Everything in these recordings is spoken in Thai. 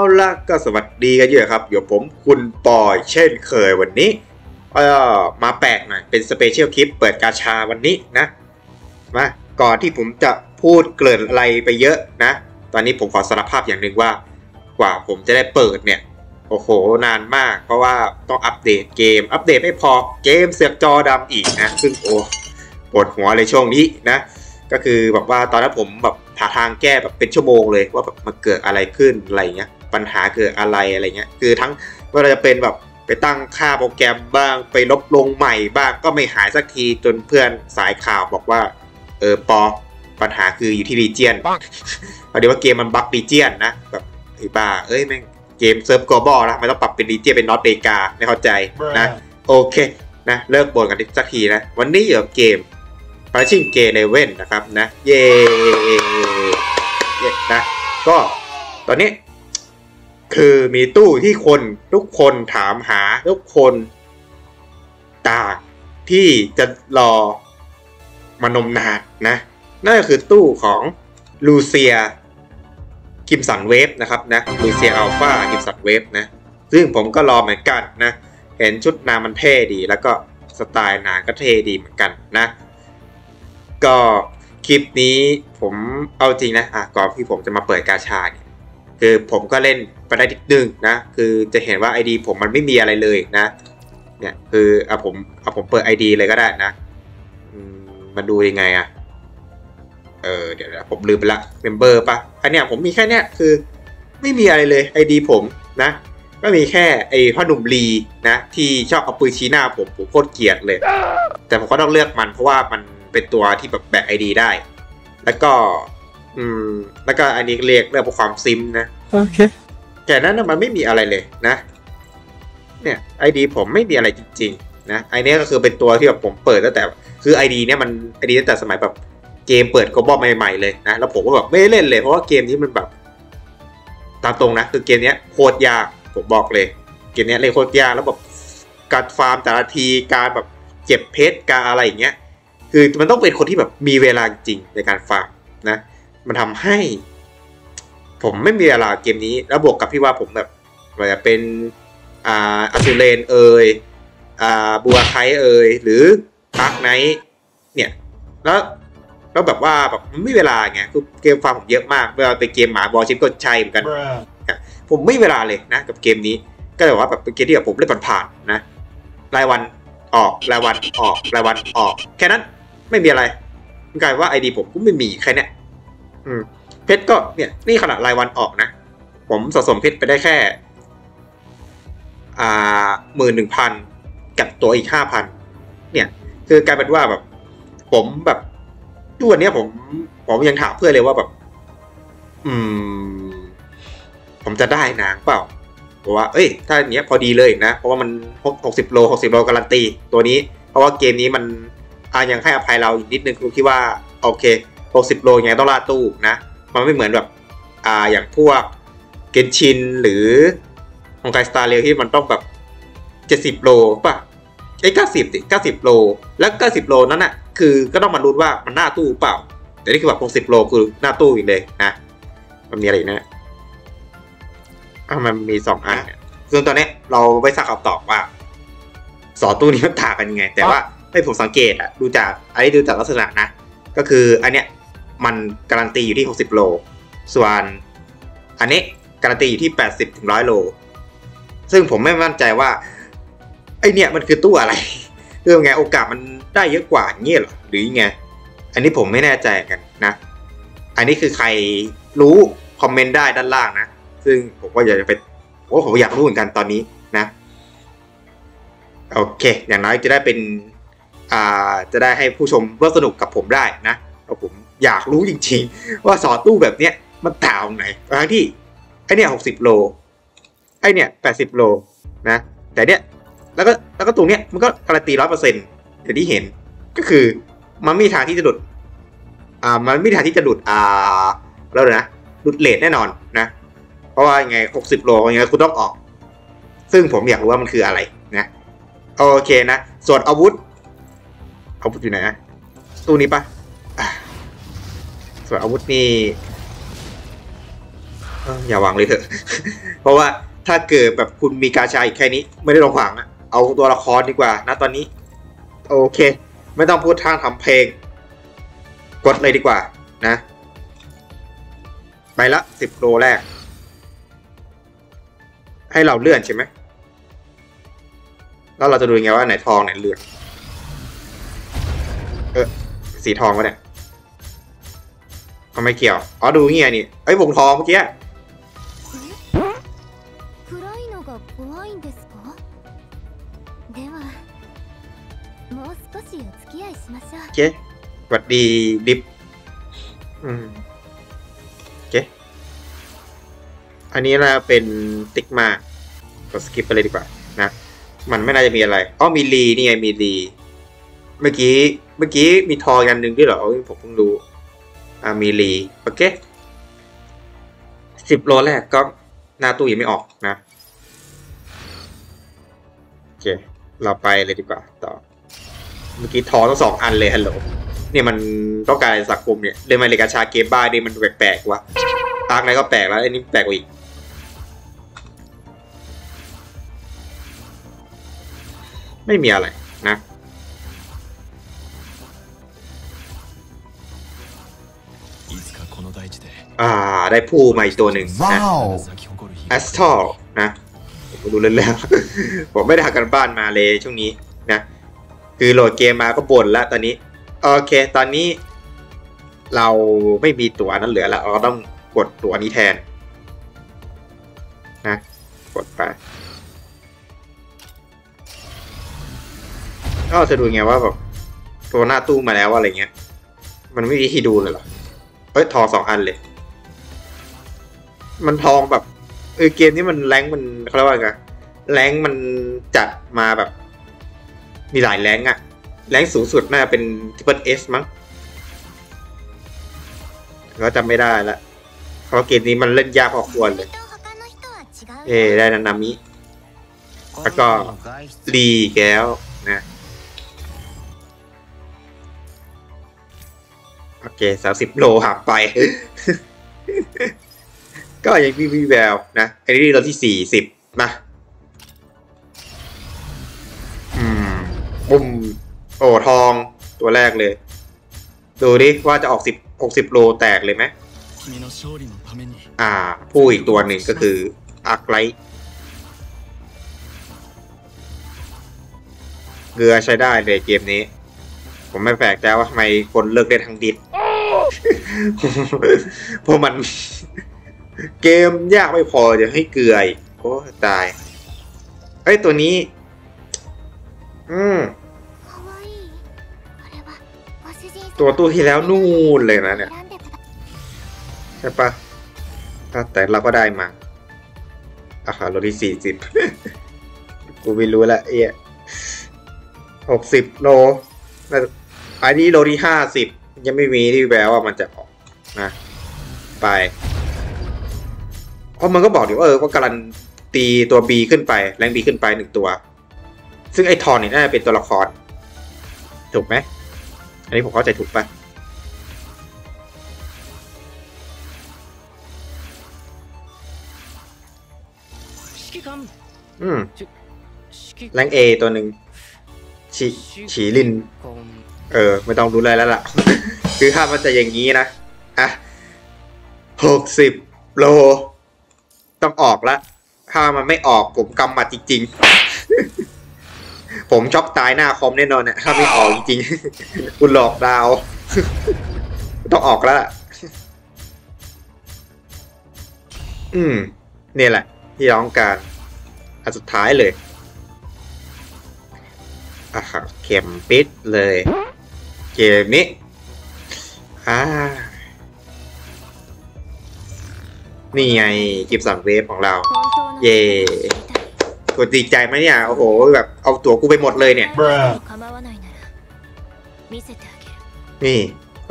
ละก็สวัสดีกันเยอะครับอยู่ผมคุณปอยเช่นเคยวันนี้มาแปลกหน่อยเป็นสเปเชียลคลิปเปิดกาชาวันนี้นะมาก่อนที่ผมจะพูดเกริ่นอะไรไปเยอะนะตอนนี้ผมขอสารภาพอย่างหนึ่งว่ากว่าผมจะได้เปิดเนี่ยโอ้โหนานมากเพราะว่าต้องอัปเดตเกมอัปเดตไม่พอเกมเสือกจอดำอีกนะซึ่งโอ้ปวดหัวเลยช่วงนี้นะก็คือแบบว่าตอนนั้นผมแบบหาทางแก้แบบเป็นชั่วโมงเลยว่าแบบมันเกิดอะไรขึ้นอะไรเงี้ยปัญหาเกิดอะไรเงี้ยคือทั้งว่าเราจะเป็นแบบไปตั้งค่าโปรแกรมบ้างไปลบลงใหม่บ้างก็ไม่หายสักทีจนเพื่อนสายข่าวบอกว่าปอปัญหาคืออยู่ที่รีเจียนพอดีว่าเกมมันบั๊กรีเจียนนะแบบไอ้บ้าแม่งเกมเซิร์ฟกลบอลนะมันต้องปรับเป็นรีเจียนเป็นนอตเมกาไม่เข้าใจนะโอเคนะเลิกบ่นกันสักทีนะวันนี้อยู่กับเกมPunching Gate Level นะครับนะเย้นะก็ตอนนี้คือมีตู้ที่ทุกคนถามหาทุกคนต่างที่จะรอมานมนานนะนั่นก็คือตู้ของลูเซียคิมสันเวฟนะครับนะลูเซียอัลฟาคิมสันเวฟนะซึ่งผมก็รอเหมือนกันนะเห็นชุดนางมันเท่ดีแล้วก็สไตล์นางก็เท่ดีเหมือนกันนะก็คลิปนี้ผมเอาจริงนะก่อนที่ผมจะมาเปิดกาชาเนี่ยคือผมก็เล่นไปได้นิดนึงนะคือจะเห็นว่า ID ผมมันไม่มีอะไรเลยนะเนี่ยคือผมเปิด ID เลยก็ได้นะมาดูยังไงเดี๋ยวผมลืมไปละเมมเบอร์ปะอันเนี้ยผมมีแค่เนี้ยคือไม่มีอะไรเลย ID ผมนะก็มีแค่ไอ้พ่อหนุ่มลีนะที่ชอบเอาปืนชี้หน้าผมโคตรเกลียดเลยแต่ผมก็ต้องเลือกมันเพราะว่ามันเป็นตัวที่แบบแบก ID ได้แล้วก็อันนี้เรียกเรื่องความซิมนะโอเคแต่นั้นมันไม่มีอะไรเลยนะเนี่ย ID ผมไม่มีอะไรจริงๆนะไอเนี้ยก็คือเป็นตัวที่แบบผมเปิดตั้งแต่คือ ID เนี้ยมัน ID ตั้งแต่สมัยแบบเกมเปิดก็บอกใหม่ๆเลยนะแล้วผมก็แบบไม่เล่นเลยเพราะว่าเกมนี้มันแบบตามตรงนะคือเกมนี้โคตรยากผมบอกเลยเกมนี้เล่นโคตรยากแล้วแบบการฟาร์มแต่ละทีการแบบเก็บเพชรการอะไรอย่างเงี้ยคือมันต้องเป็นคนที่แบบมีเวลาจริงในการฟาร์มนะมันทำให้ผมไม่มีเวลาเกมนี้แล้วบวกกับที่ว่าผมแบบว่าจะเป็นอัซูเลนบัวไคหรือพาร์คไนท์เนี่ยแล้วแบบว่าแบบมันไม่เวลาไงคือเกมฟาร์มผมเยอะมากเวลาไปเกมหมาบอลชิปก็ใช่เหมือนกันผมไม่เวลาเลยนะกับเกมนี้ก็เลยว่าแบบเป็นเกมที่แบบผมเล่นผ่านๆนะรายวันออกรายวันออกรายวันออกแค่นั้นไม่มีอะไรกลายว่า ID ผมก็ไม่มีแค่เนี้ยเพชรก็เนี่ยนี่ขนาดรายวันออกนะผมสะสมเพชรไปได้แค่11,000กับตัวอีก 5,000เนี่ยคือกลายเป็นว่าแบบผมแบบทุกวันนี้ผมยังถามเพื่อนเลยว่าแบบผมจะได้นางเปล่าบอกว่าถ้าอย่างเนี้ยพอดีเลยนะเพราะว่ามัน60 โลการันตีตัวนี้เพราะว่าเกมนี้มันยังให้อภัยเราอีกนิดนึงคือที่ว่าโอเค60 โลยังไงต้องล่าตู้นะมันไม่เหมือนแบบอย่างพวกเกนชินหรือของไกสตาร์เรลที่มันต้องแบบ70 โลป่ะ90 โลแล้ว90 โลนั้นน่ะคือก็ต้องมาลุ้นว่ามันหน้าตู้เปล่าแต่นี่คือแบบ60 โลคือหน้าตู้อีกเลยนะมันมีอะไรนะมันมี2อันซึ่งตอนนี้เราไม่ทราบคำตอบว่า2ตู้นี้มันต่างกันยังไงแต่ว่าให้ผมสังเกตดูจากลักษณะนะก็คืออันเนี้ยมันการันตีอยู่ที่60 โลส่วนอันนี้การันตีอยู่ที่80 ถึง 100 โลซึ่งผมไม่มั่นใจว่าไอเนี้ยมันคือตู้อะไรคือไงโอกาสมันได้เยอะกว่าเงี้ยหรอหรือยังไงอันนี้ผมไม่แน่ใจกันนะอันนี้คือใครรู้คอมเมนต์ได้ด้านล่างนะซึ่งผมก็อยากจะเป็นผมอยากรู้เหมือนกันตอนนี้นะโอเคอย่างน้อยจะได้เป็นจะได้ให้ผู้ชมร่วมสนุกกับผมได้นะเพราะผมอยากรู้จริงๆว่าสอตู้แบบเนี้ยมันต่างไหนทั้งที่ไอเนี้ย60 โลไอเนี้ย80 โลนะแต่เนี้ยแล้วก็ตรงเนี้ยมันก็การันตี 100% อย่างที่เห็นก็คือมันไม่มีทางที่จะหลุดมันไม่มีทางที่จะหลุดแล้วนะหลุดเลทแน่นอนนะเพราะว่ายังไง60 โลยังไงคุณต้องออกซึ่งผมอยากรู้ว่ามันคืออะไรนะโอเคนะส่วนอาวุธอยู่ไหนนะตู้นี้ปะส่วนอาวุธนี่อย่าหวังเลยเถอะ เพราะว่าถ้าเกิดแบบคุณมีกาชาอีกแค่นี้ไม่ได้ลงหวังอะเอาตัวละครดีกว่านะตอนนี้โอเคไม่ต้องพูดท่าทำเพลงกดเลยดีกว่านะไปละ10 โลแรกให้เราเลื่อนใช่ไหมแล้วเราจะดูยังไงว่าไหนทองไหนเหลืองสีทองวะเนี่ยเขาไม่เกี่ยวอ๋อดูเงี้ยนี่ไอ้วงทองเมื่อกี้โอเคสวัสดีดิฟโอเคอันนี้นะเป็นติ๊กมากกดสกิปไปเลยดีกว่านะมันไม่น่าจะมีอะไรอ๋อมีรีนี่ไงมีรีเมื่อกี้มีทองอันหนึ่งด้วยเหรอผมเพิ่งรู้มีรีโอเค10 โลแรกก็หน้าตู้ยังไม่ออกนะโอเคเราไปเลยดีกว่าต่อเมื่อกี้ทองทั้ง2 อันเลยฮัลโหลเนี่ยมันต้องการสังคมเนี่ยเดินมาเลกาชาเกมบ้าดิมันแปลกๆวะอาร์คอะไรก็แปลกแล้วอันนี้แปลกกว่าอีกไม่มีอะไรนะได้ผู้มาอีกตัวหนึ่งนะแอสทอลนะผมดูเล่นแล้ว ผมไม่ได้ทำกันบ้านมาเลยช่วงนี้นะคือโหลดเกมมาก็บ่นแล้วตอนนี้โอเคตอนนี้เราไม่มีตัวนั้นเหลือแล้วเราต้องกดตัวนี้แทนนะกดไปก็จะดูไงว่าแบบตัวหน้าตู้มาแล้วอะไรเงี้ยมันไม่มีที่ดูเลยเหรอทอง2 อันเลยมันทองแบบเกมนี้มันแรงมันเขาเรียกว่าไงแรงมันจัดมาแบบมีหลายแรงอะแรงสูงสุดน่าจะเป็นTriple Sมั้งก็จำไม่ได้ละเพราะเกมนี้มันเล่นยากพอควรเลยได้นามิแล้วก็รีแก้วนะโอเค30 โลหักไป ก็ยังมีแววนะอันนี้เราที่40นะปุ่มโอ้ทองตัวแรกเลยดูดิว่าจะออก60 โลแตกเลยไหมผู้อีกตัวหนึ่งก็คืออาร์คไลท์เกลือใช้ได้เลยเกมนี้ผมไม่แปลกใจว่าทำไมคนเลิกเล่นทางดิส เพราะมันเกมยากไม่พอเดี๋ยวให้เกลือโอ้ตายตัวนี้ตัวตู้ที่แล้วนู่นเลยนะเนี่ยใช่ปะแต่เราก็ได้มาโลที่40กูไม่รู้ละ60 โลอันนี้โลที่50ยังไม่มีที่แววว่ามันจะออกนะไปเพราะมันก็บอกดิว่าก็การันตีตัว B ขึ้นไปแรง B ขึ้นไป1 ตัวซึ่งไอ้ทอนนี่น่าจะเป็นตัวละครถูกไหมอันนี้ผมเข้าใจถูกปะแรง A ตัวหนึ่งฉีลินไม่ต้องดูเลยแล้วล่ะ คือถ้ามันจะอย่างนี้นะ60 โลต้องออกละถ้ามันไม่ออกผมกำหมัดจริงๆ ผมช็อกตายหน้าคอมแน่นอนเนี่ยถ้าไม่ออกจริงๆ คุณหลอกดาว ต้องออกแล้วนี่แหละที่ร้องการอันสุดท้ายเลยเข็มปิดเลยเกมนี้นี่ไงกิฟต์3 เวฟของเราเย่กดดีใจไหมเนี่ยโอ้โหแบบเอาตั๋วกูไปหมดเลยเนี่ยนี่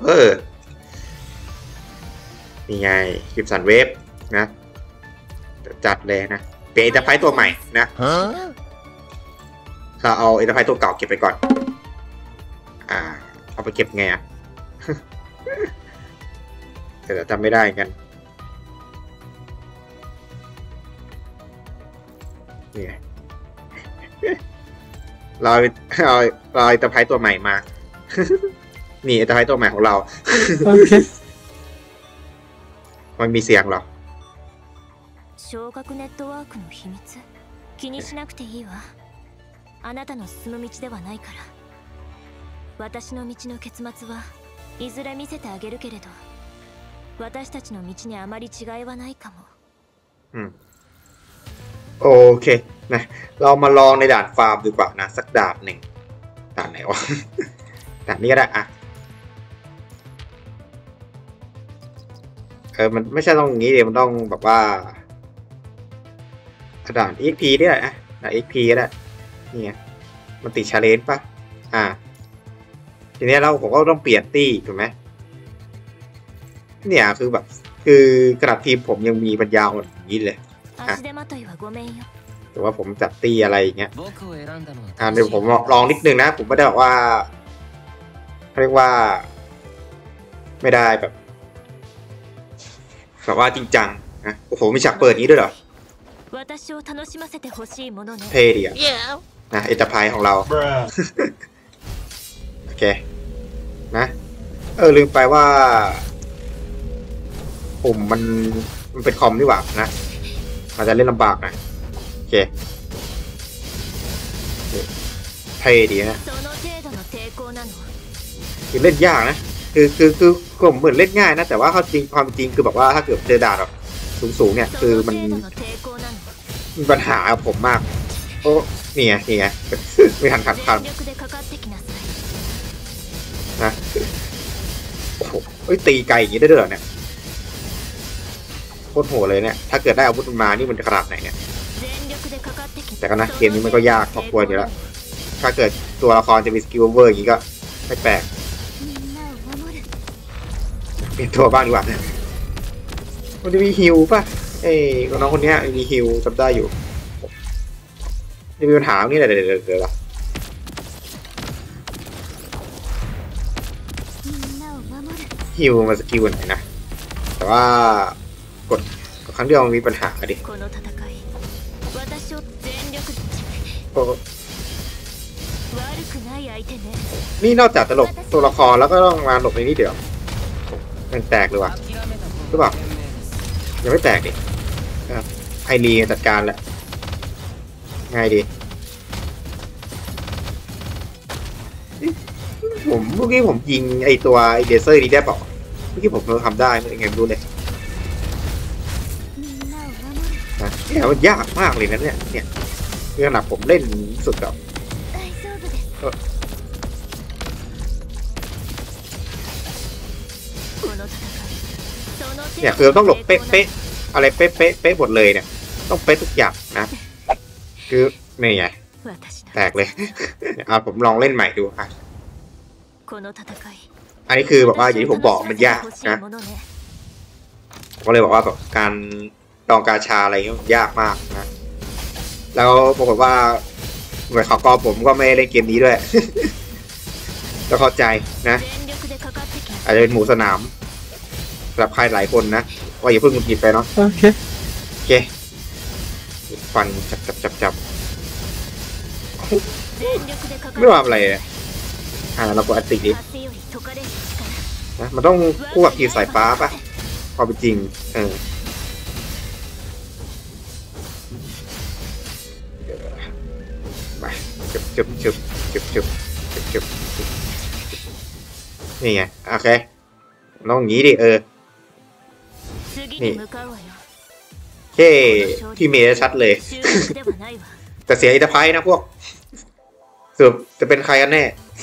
นี่ไงกิฟต์3 เวฟนะจัดเลยนะเป็นเอเตอร์ไพรส์ตัวใหม่นะเราเอาเอเตอร์ไพรส์ตัวเก่าเก็บไปก่อนเอาไปเก็บไงแต่จำไม่ได้กันนี่ไงเราเราไอ้ตะไคร้ตัวใหม่มา นี่ไอ้ตะไคร้ตัวใหม่ของเราโอเคมันมีเสียงเหรอ昇格ネットワークの秘密気にしなくていいわあなたの進む道ではないから私の道の結末はいずれ見せてあげるけれど私たちの道にあまり違いはないかもโอเคนะเรามาลองในด่านฟาร์มดีกว่านะสักด่านหนึ่งด่านไหนวะ ด่านนี้ก็ได้อะมันไม่ใช่ต้องอย่างนี้เดี๋ยวมันต้องแบบว่าด่าน XP ได้อะด่าน XP ก็ได้นี่ไงมันติดชาเลนจ์ป่ะทีนี้ผมก็ต้องเปลี่ยนตี้ถูกไหมเนี่ยคือแบบคือกระดาษทีมผมยังมีปัญญาอ่อนอย่างนี้เลยแต่ว่าผมจัดตี้อะไรอย่างเงี้ยเดี๋ยวผมลองนิดนึงนะผมไม่ได้บอกว่าเรียกว่าไม่ได้แบบว่าจริงจังนะโอ้โหมีฉากเปิดนี้ด้วยเหรอเท่ดีอะนะเอตพายของเรา โอเคนะลืมไปว่าปุ่มมันเป็นคอมนี่หว่านะอาจจะเล่นลำบากนะโอเคเท่ดีนะคือเล่นยากนะคือผมเหมือนเล่นง่ายนะแต่ว่าความจริงคือแบบว่าถ้าเกิดเจอด่านแบบสูงเนี่ยคือมันมีปัญหากับผมมากโอ้นี่ไงไม่ทันนะโอ้โหตีไกลอย่างนี้ได้ด้วยเหรอเนี่ยโคตรโหดเลยเนี่ยถ้าเกิดได้อาวุธมานี่มันขนาดไหนเนี่ยแต่ก็นะเกมนี้มันก็ยากพอควรอยู่แล้วถ้าเกิดตัวละครจะมีสกิลเวอร์อย่างนี้ก็ไม่แปลกเปลี่ยนตัวบ้างดีกว่านะมันจะมีฮิวป่ะน้องคนนี้มีฮิวจำได้อยู่จะมีปัญหานี่แหละเดี๋ยวฮิวมาสกิลไหนนะแต่ว่ากดครั้งเดียวมันมีปัญหาดินี่นอกจากตลกตัวละครแล้วก็ต้องมาหลบในนี้เดี๋ยวมันแตกเลยวะหรือเปล่ายังไม่แตกดิไฮรีจัดการแหละง่ายดีเมื่อกี้ผมยิงไอตัวเดเซอร์นี้ได้เปล่าเมื่อกี้ผมทำได้ไม่ไงไม่รู้เลยเนี่ยมันยากมากเลยนะเนี่ยขนาดผมเล่นสุดแบบเนี่ยคือต้องหลบเป๊ะอะไรเป๊ะหมดเลยเนี่ยต้องเป๊ะทุกอย่างนะคือไม่ไงแตกเลยผมลองเล่นใหม่ดูอ่ะอันนี้คือแบบว่าอย่างที่ผมบอกมันยากนะก็เลยบอกว่าแบบการดองกาชาอะไรเงี้ยยากมากนะแล้วปรากฏว่าหน่วยข่าวกรองผมก็ไม่เล่นเกมนี้ด้วย แล้วเข้าใจนะอาจจะเป็นหมูสนามสำหรับใครหลายคนนะว่าอย่าเพิ่งหงุดหงิดไปเนาะโอเคฟันจับไม่ว่าอะไรเราก็อัดติดดินะมันต้องคู่กับทีมสายฟ้าป่ะพอเป็นจริงไปจุบนี่ไงโอเคน้องอย่างนี้ดินี่เฮ้พี่เมย์ชัดเลย แต่เสียอิตาไพนะพวกสรุปจะเป็นใครกันแน่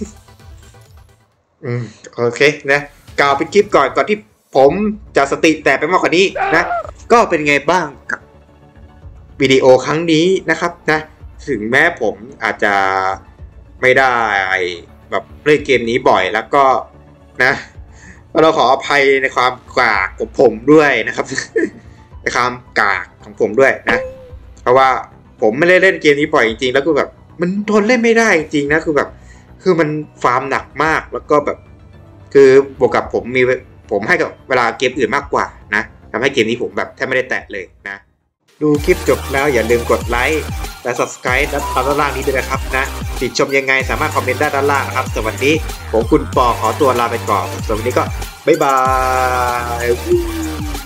โอเคนะกล่าวเป็นคลิปก่อนที่ผมจะสติแตกไปมากกว่านี้นะก็เป็นไงบ้างกับวิดีโอครั้งนี้นะครับนะถึงแม้ผมอาจจะไม่ได้แบบเล่นเกมนี้บ่อยแล้วก็นะเราขออภัยในความกากของผมด้วยนะครับ ในความกากของผมด้วยนะเพราะว่าผมไม่ได้เล่นเกมนี้บ่อยจริงๆแล้วก็แบบมันทนเล่นไม่ได้จริงๆนะคือมันฟาร์มหนักมากแล้วก็แบบคือบวกกับผมให้กับเวลาเกมอื่นมากกว่านะทำให้เกมนี้ผมแบบแทบไม่ได้แตะเลยนะดูคลิปจบแล้วอย่าลืมกดไลค์และ subscribe ด้านล่างนี้ด้วยนะครับนะติชมยังไงสามารถคอมเมนต์ด้านล่างนะครับสำหรับวันนี้ผมคุณปอขอตัวลาไปก่อนสำหรับวันนี้ก็บ๊ายบาย